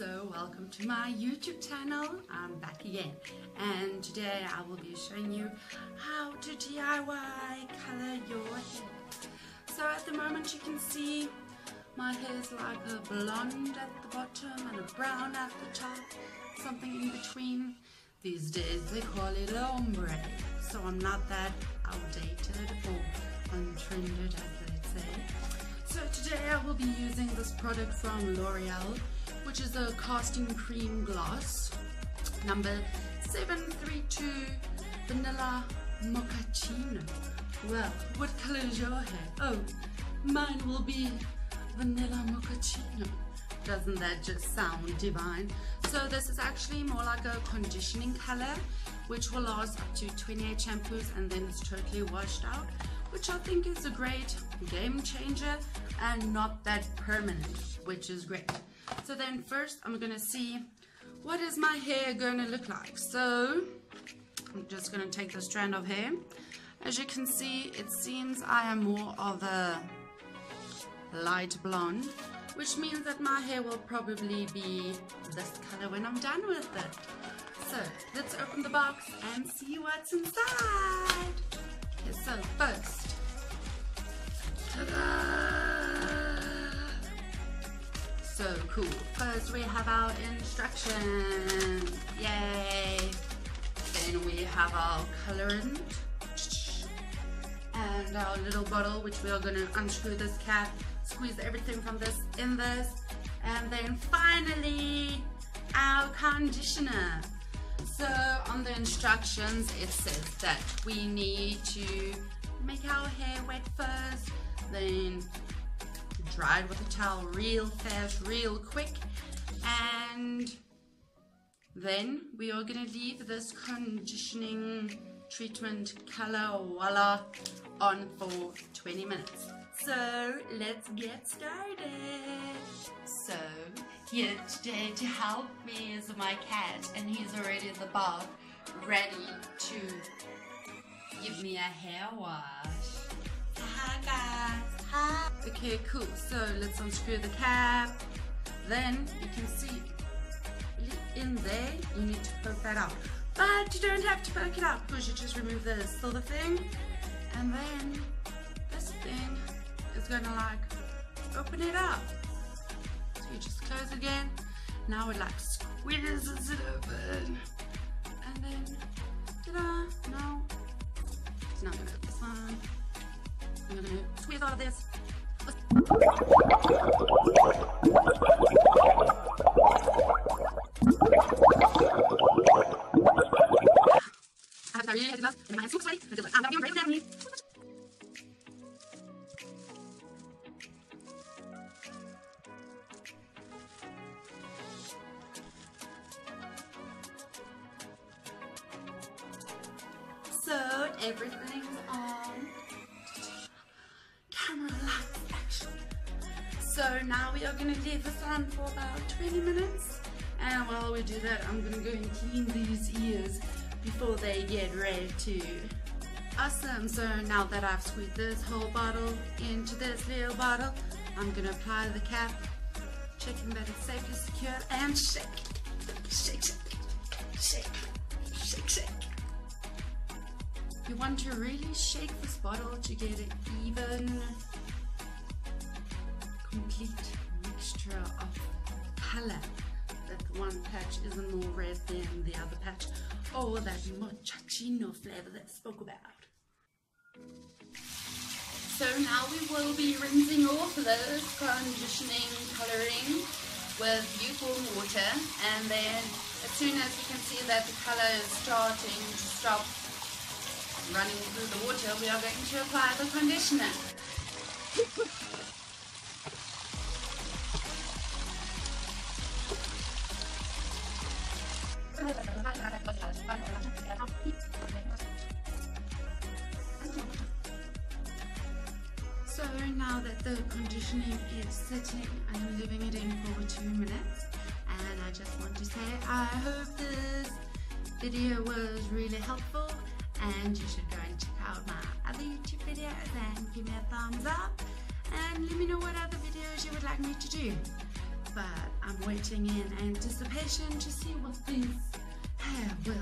So welcome to my YouTube channel. I'm back again, and today I will be showing you how to DIY color your hair. So at the moment you can see my hair is like a blonde at the bottom and a brown at the top, something in between. These days they call it ombre, so I'm not that outdated or untrended as they say. So today I will be using this product from L'Oreal, which is a casting cream gloss, number 732 Vanilla Mochaccino. Well, what color is your hair? Oh, mine will be Vanilla Mochaccino. Doesn't that just sound divine? So this is actually more like a conditioning color, which will last up to 28 shampoos and then it's totally washed out, which I think is a great game changer and not that permanent, which is great. So then first I'm gonna see what is my hair gonna look like. So I'm just gonna take the strand of hair. As you can see, it seems I am more of a light blonde, which means that my hair will probably be this color when I'm done with it. So let's open the box and see what's inside. Okay, so first, ta-da! So cool. First we have our instructions. Yay! Then we have our colorant and our little bottle, which we are going to unscrew this cap, squeeze everything from this in this, and then finally our conditioner. So on the instructions it says that we need to make our hair wet first, then dry it with a towel real fast, real quick, and then we are going to leave this conditioning treatment color voila on for 20 minutes. So let's get started. So here today to help me is my cat, and he's already in the bath ready to give me a hair wash. Hi guys. Hi. Okay, cool. So let's unscrew the cap. Then you can see in there you need to poke that out, but you don't have to poke it out because you just remove the silver thing, and then this thing is gonna like open it up. So you just close it again. Now it like squeezes it open, and then ta-da! No, it's not gonna open this one. I'm gonna squeeze all of this. I have to really hit it up, and my hands super sweaty because I'm not being brave with them. So everything's on. Camera lights action. So now we are going to leave this on for about 20 minutes, and while we do that I'm going to go and clean these ears before they get ready to. Awesome. So now that I've squeezed this whole bottle into this little bottle, I'm going to apply the cap, checking that it's safely secured, and shake, shake, shake, shake, shake, shake. You want to really shake this bottle to get an even, complete mixture of color, that one patch isn't more red than the other patch, or that mochaccino flavor that I spoke about. So now we will be rinsing off this conditioning coloring with lukewarm water, and then as soon as you can see that the color is starting to stop running through the water, we are going to apply the conditioner. So now that the conditioning is sitting, I'm leaving it in for 2 minutes, and I just want to say I hope this video was really helpful, and you should go and check out my other YouTube videos and give me a thumbs up and let me know what other videos you would like me to do. but I'm waiting in anticipation to see what this hair will